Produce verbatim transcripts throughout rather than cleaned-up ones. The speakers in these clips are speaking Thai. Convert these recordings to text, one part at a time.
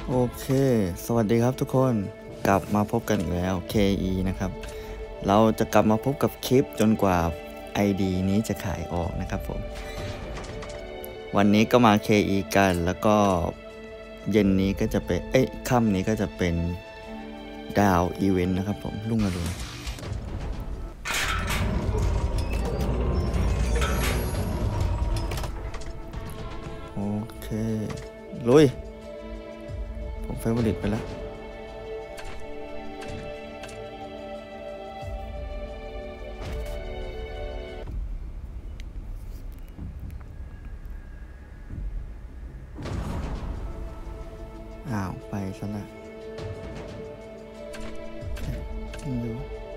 โอเคสวัสดีครับทุกคนกลับมาพบกันอีกแล้ว เค อี นะครับเราจะกลับมาพบกับคลิปจนกว่า ไอ ดี นี้จะขายออกนะครับผมวันนี้ก็มา เค อี กันแล้วก็เย็นนี้ก็จะเป็นเอ้ยค่ำนี้ก็จะเป็นดาวอีเวนต์นะครับผมรุ่งอรุณโอเคลุยผมเฟเวอริตไปแล้วอ้าวไปซะละดู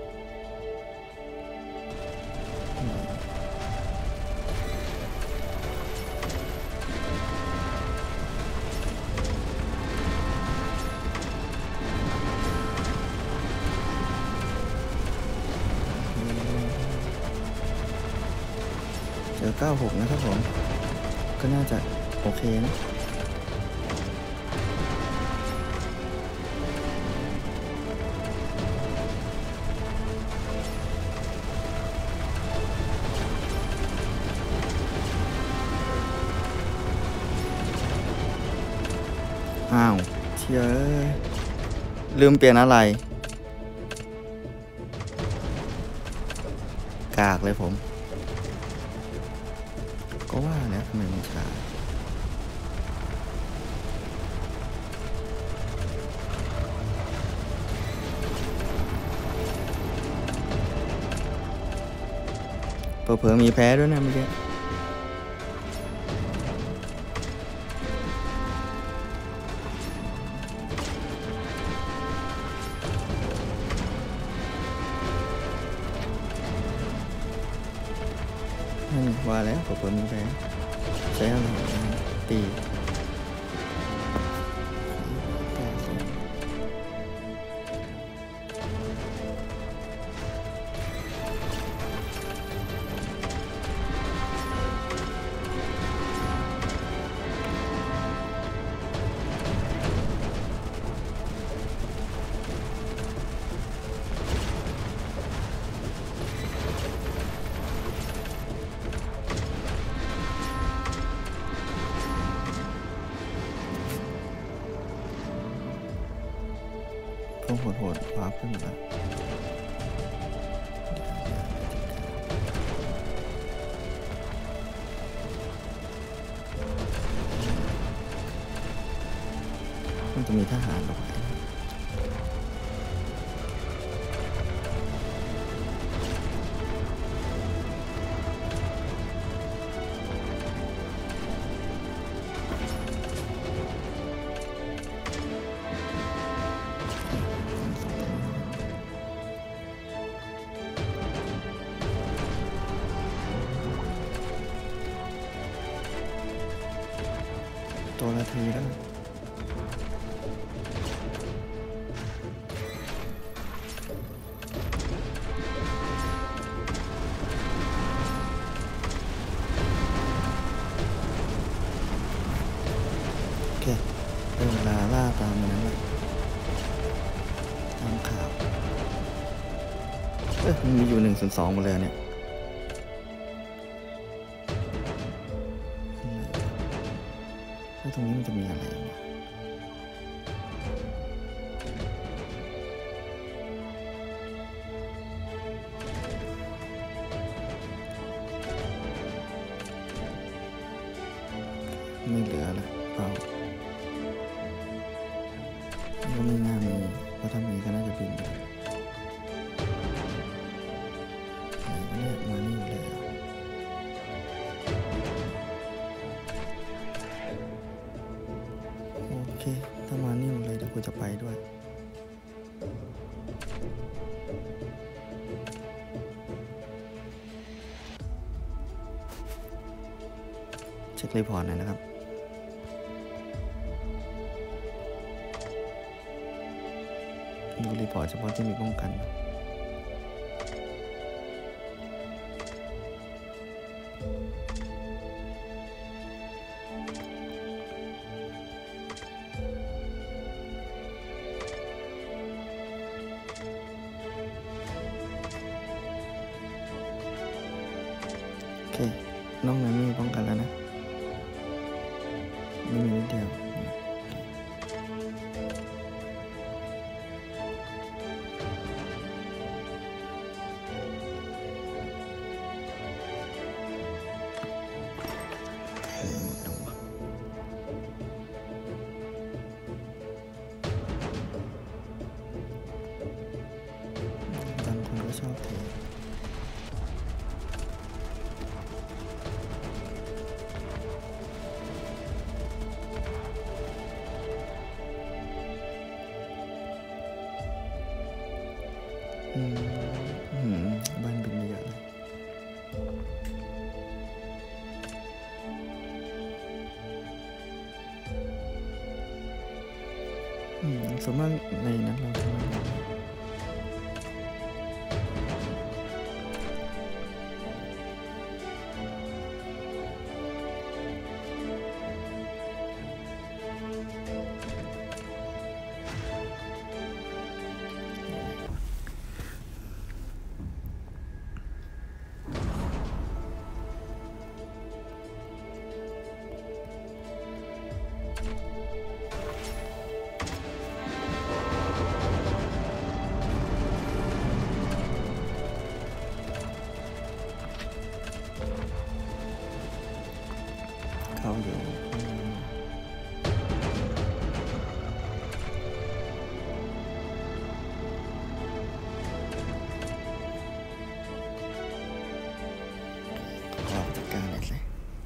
เจอเก้าหกนะครับผมก็น่าจะโอเคนะอ้าวเชี่ยลืมเปลี่ยนอะไรกากเลยผมก็ว่าแล้วทำไมมันช้าเผลอๆมีแพ้ด้วยนะเมื่อกี้นั่นว่าแล้วเผลอๆมีแพ้ใช้อะไรตีพวกโหดๆว้าขึ้นมามันจะมีทหารหรอกตัวละทีแล้วโอเคเวลาล่าตามนั้นเลยตามข่าวเอ้ยมันมีอยู่หนึ่งส่วนสองหมดเลยเนี่ยแล้วตรงนี้มันจะมีอะไรเนี่ยไม่เหลือละเปล่าก็ไม่น่ามีเพราะถ้ามีก็น่าจะบินไปไหนวะเนี่ยมานี่อยู่เลยโอเคถ้ามานี่อยู่เลยเดี๋ยวกูจะไปด้วยเช็ครีพอร์ตหน่อยนะครับดูรีพอร์ตเฉพาะที่มีป้องกันไม่มีนิดเดียวบางคนก็ชอบเทอืมอืมบ้านบินเยอะเลยอืมส่วนมากในนั้นเราทำอะไรเข้าอยู่เราจัดการเลยสิ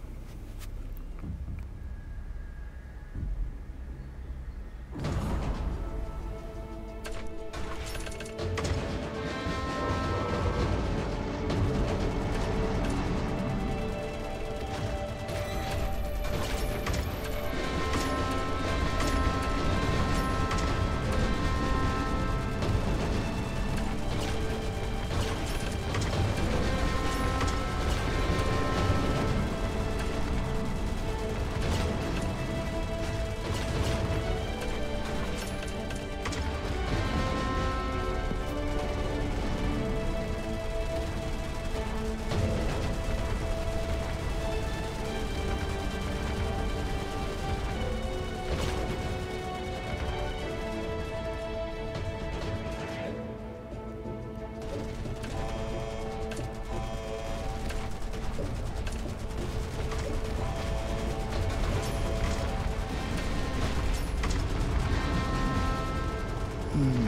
อืม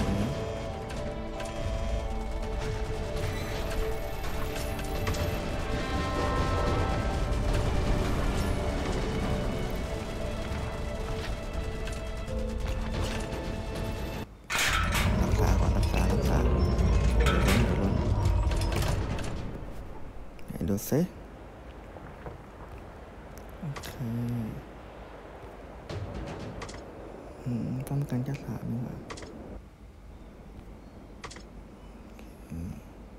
รักษาก่อนรักษารักษาไหนดูสิโอเคอืมป้องกันแค่สามนี่หว่าอืม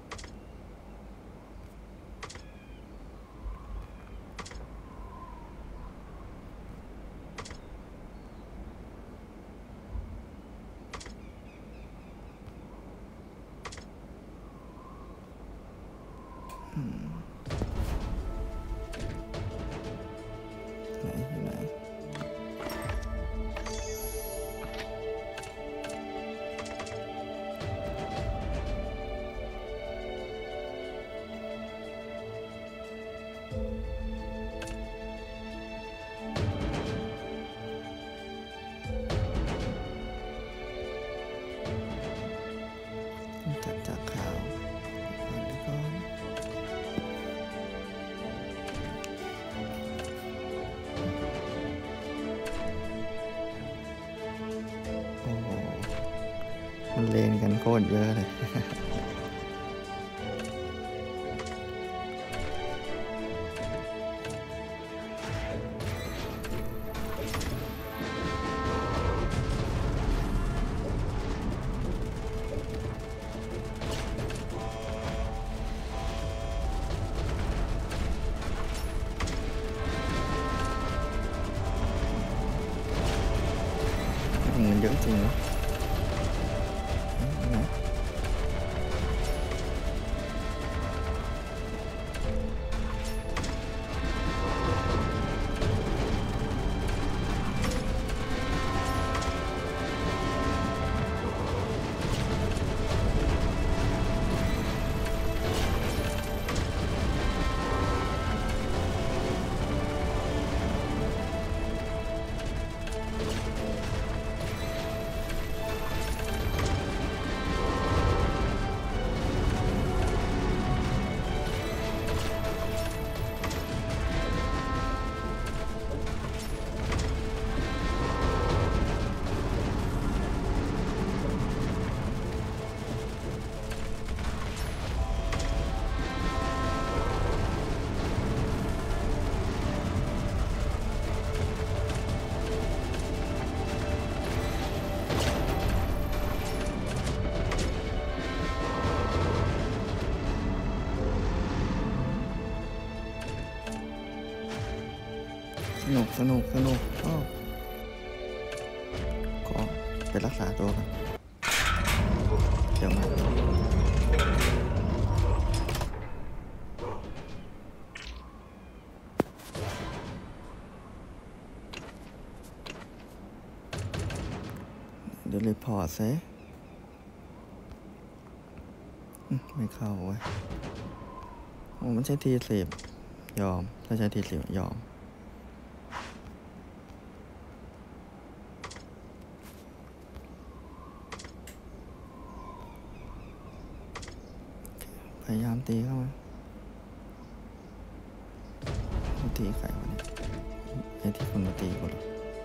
อืมไหนอยู่ไหนจัดจากข่าวก่อนดีก่อนโอ้โหมันเลนกันโคตรเยอะเลย เงินเยอะจริงเนาะนะนุกสนุกชอบขอไปรักษาตัวกันเดี๋ยวมาเดี๋ยวรีพอร์ตซิไม่เข้าเว้ยโอ้มันใช้ทีสิบยอมถ้าใช้ทีสิบยอมพยายามตีเข้ามาตีไข่วันนี้ไอ้ที่คนมาตีกูหรอ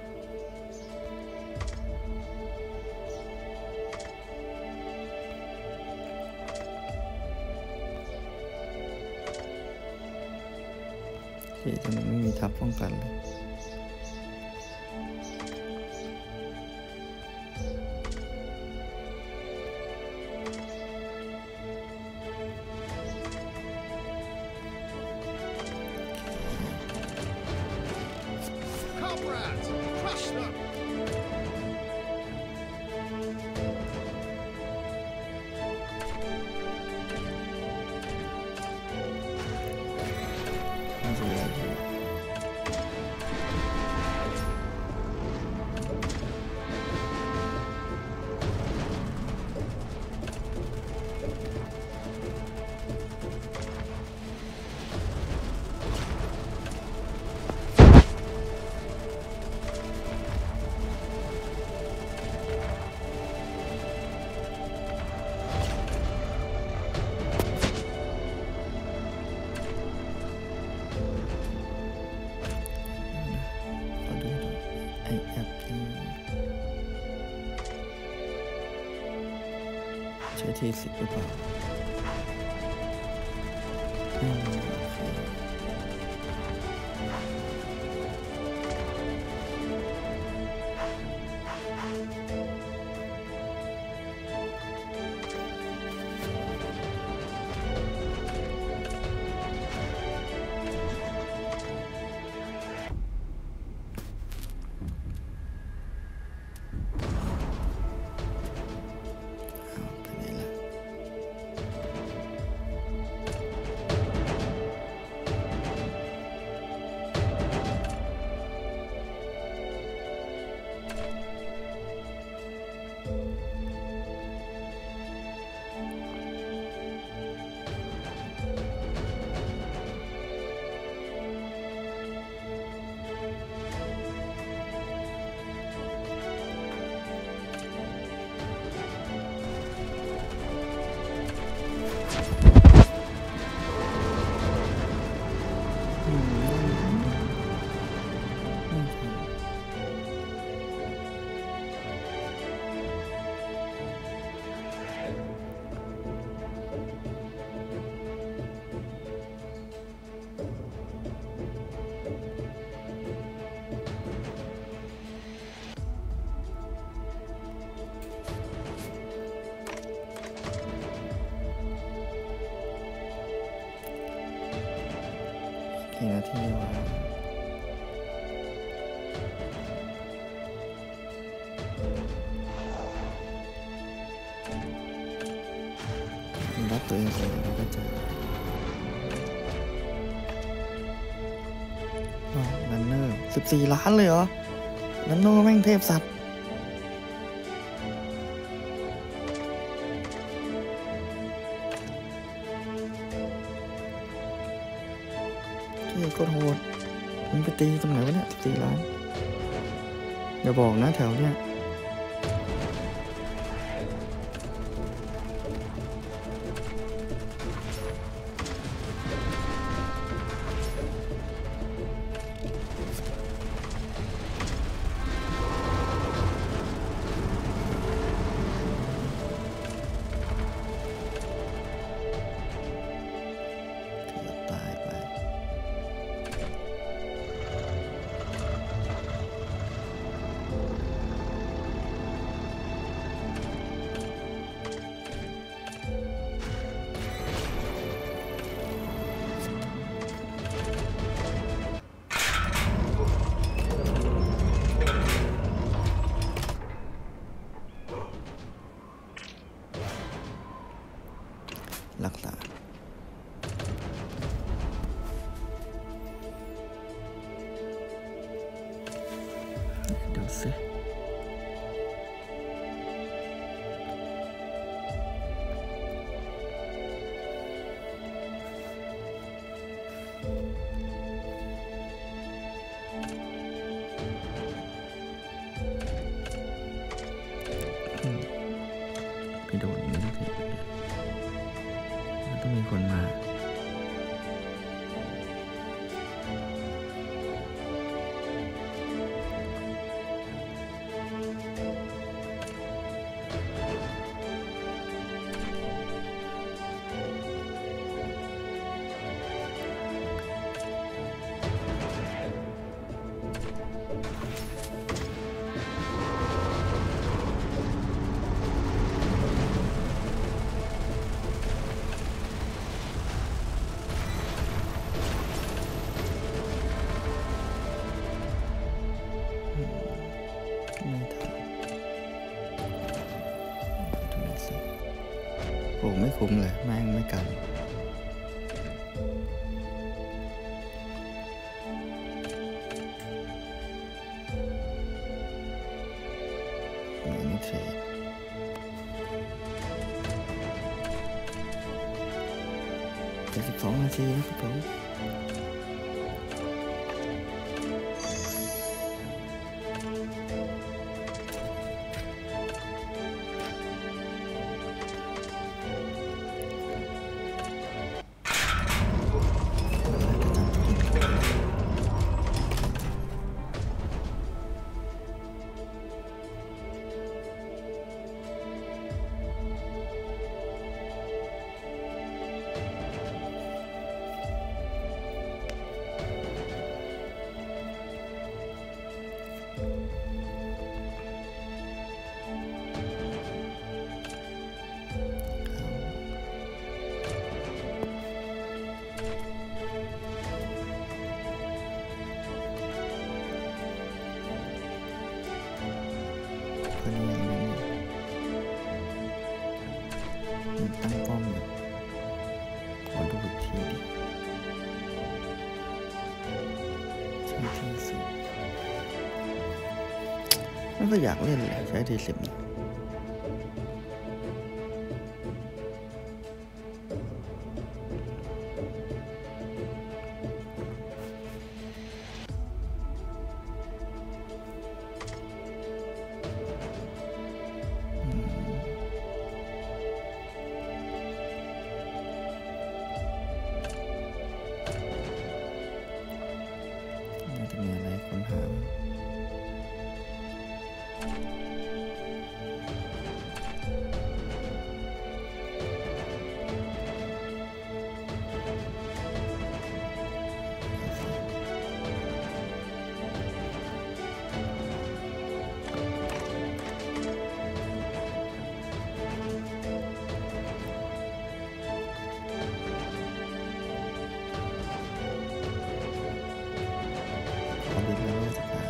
ที่ตอนนี้ไม่มีทับป้องกันเลยใช้ทีสิบหรือเปล่าอืมโอเคกี่นาทีวะรับตัวเองก่อนแล้วก็จะรันเนอร์สิบสี่ล้านเลยเหรอรันเนอร์แม่งเทพสัตว์โคตรโหดมันไปตีตรงไหนวะเนี่ยตีล้านอย่าบอกนะแถวเนี้ยสิไปโดนนี่สิมันต้องมีคนมาโอ้ไม่คุ้มเลยแม่งไม่กันนี่เทรดเจ็ดสิบสองนาทีนะครับผมคนนี้ยังไม่ตั้งป้อมอยู่ขอดูอีกทีดิใช้ทีสิบไม่ก็อยากเล่นเลยใช้ทีสิบจะมีอะไรค้นหาเอาบินแล้วสักการ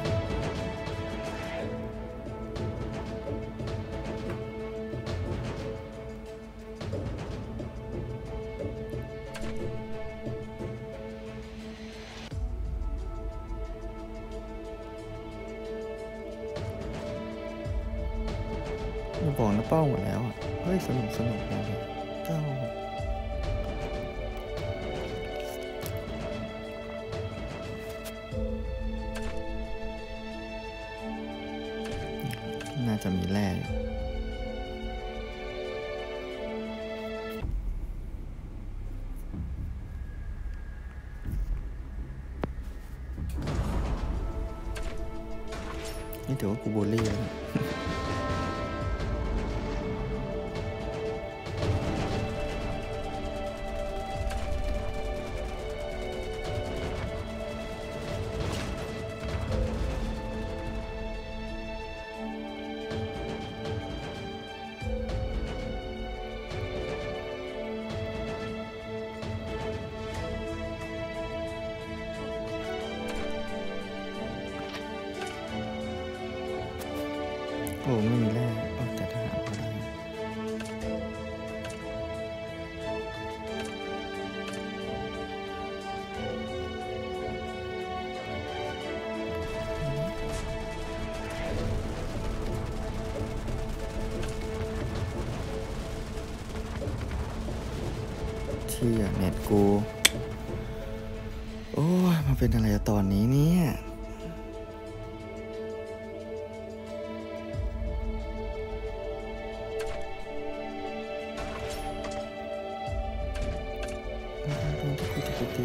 ไม่บอกนะเป้าหมดแล้วอ่ะเฮ้ยสนุกสนุกเลยเก้าน่าจะมีแร่อยู่นี่ถือว่ากูบูลลี่แล้วนะโอ้ไม่มีแร่เอาแต่ทหารก็ได้ชี่ยเน็ตกูโอ้ยมาเป็นอะไรตอนนี้เนี่ยโดนที่กูจะไปตี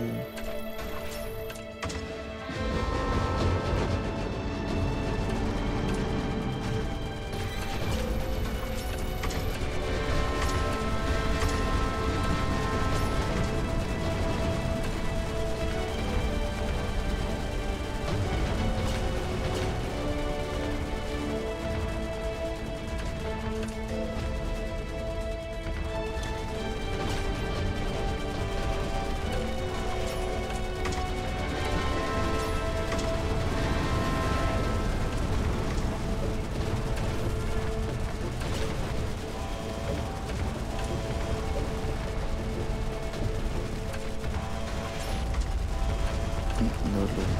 โดนเลย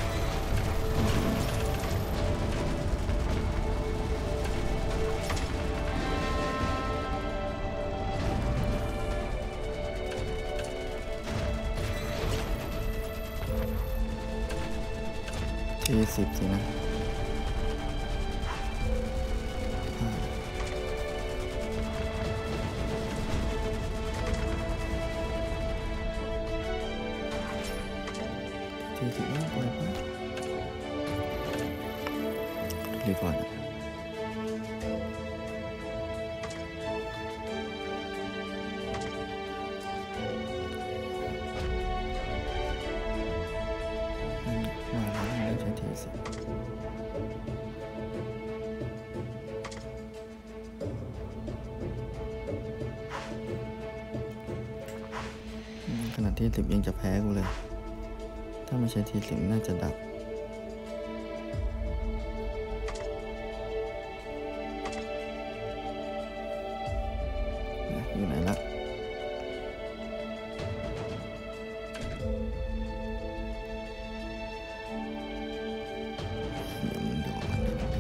ที่สิบสินะที่สิบไม่ปล่อยไปรีบก่อนมาแล้วใช้ทีสิขนาดที่สิบยังจะแพ้กูเลยถ้าไม่ใช่ทีสิบน่าจะดับอยู่ไหนละเดี๋ยวมึงดูมันเดี๋ยวมึงดู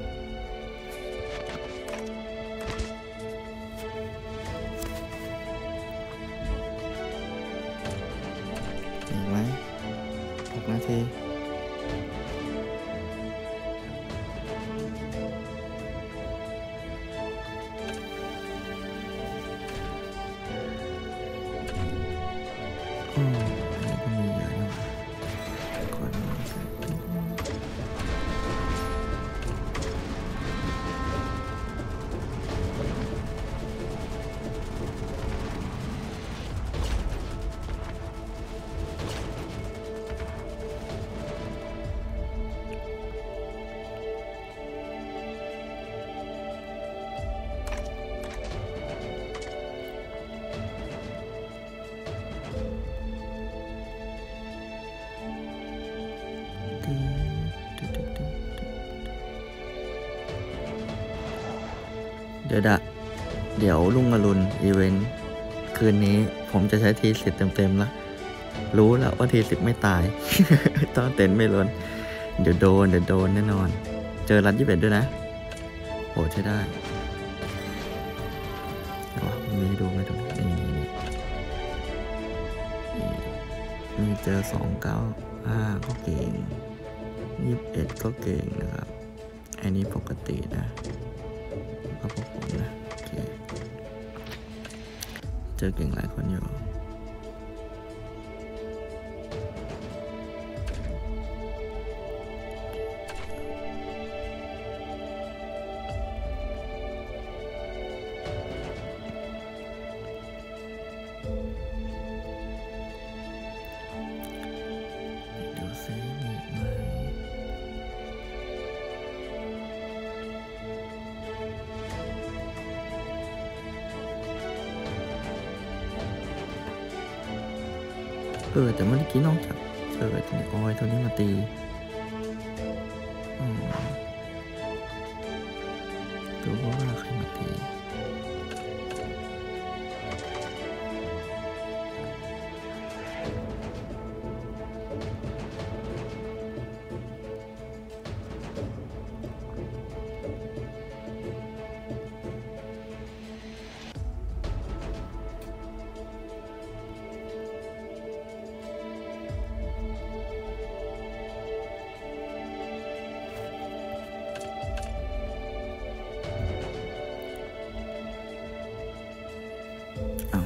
อีกไหมหกนาทีอืมอันนี้ก็มีเยอะนะคนเดี๋ยวดะเดี๋ยวลุงอรุณอีเวนต์คืนนี้ผมจะใช้ทีสิบเต็มๆแล้วรู้แล้วว่าทีสิบไม่ตาย ตอนเต็นไม่ล้นเดี๋ยวโดนเดี๋ยวโดนแน่นอนเจอรัดยี่สิบเอ็ดด้วยนะโหใช้ได้มีดูไหมตรงนี้นี่นี่มีเจอสองเก้าห้าก็เก่งยี่สิบเอ็ดก็เก่งนะครับอันนี้ปกตินะก็พวกผมนะโอเคเจอเก่งหลายคนอยู่ดูซิมีไหมเออแต่เมื่อกี้นอกจากเจอตัวนี้ออยตัวนี้มาตีดูว่าใครมาตี เ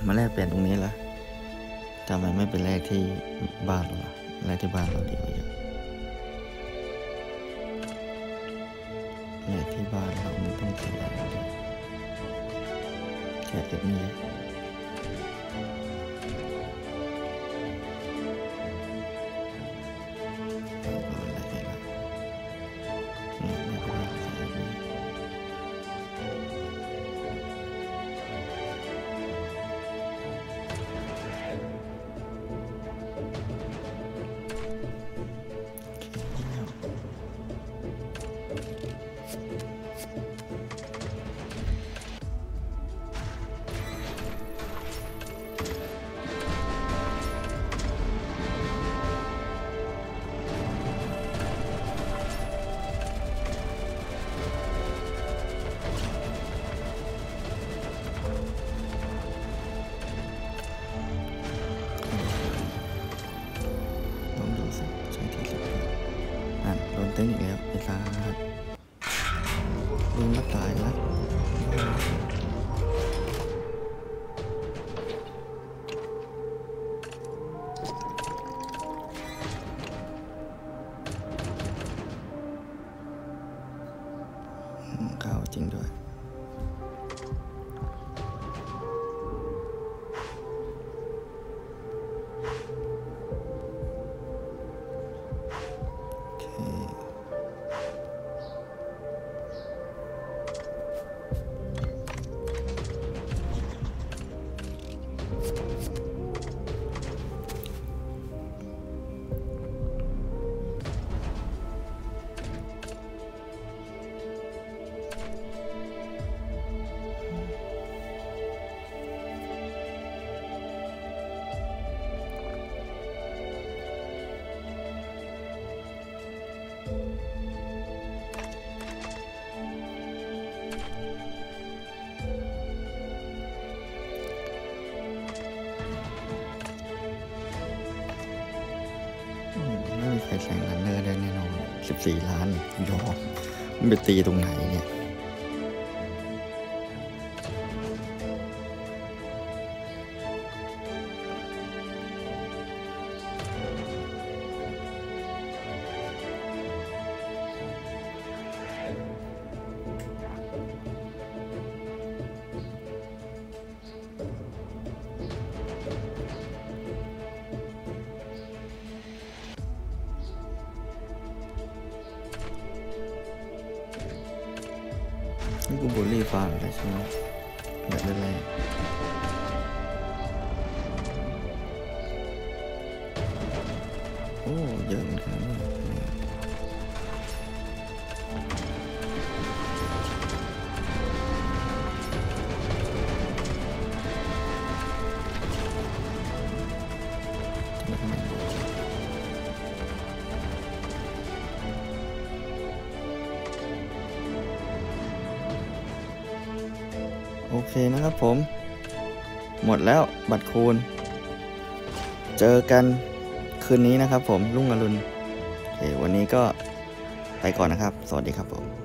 มาแลกเปลี่ยนตรงนี้ละทำไมไม่เป็นแลกที่บ้านเราล่ะแลกที่บ้านเราดีกว่าเยอะแลกที่บ้านเราไม่ต้องเสียอะไรเลยแค่เก็บนี่เต้นอีกแล้วไอ้ซาลุงก็ตายแล้วเข้าจริงด้วยไม่มีใครแซงรันเนอร์ได้แน่นอนสิบสี่ล้านยอมมันไปตีตรงไหนเนี่ยนี่กูบูลลี่ฟาร์มเลยใช่ไหมแบบแรกโอ้เยอะเหมือนกันโอเคนะครับผมหมดแล้วบัตรคูณเจอกันคืนนี้นะครับผมรุ่งอรุณโอเควันนี้ก็ไปก่อนนะครับสวัสดีครับผม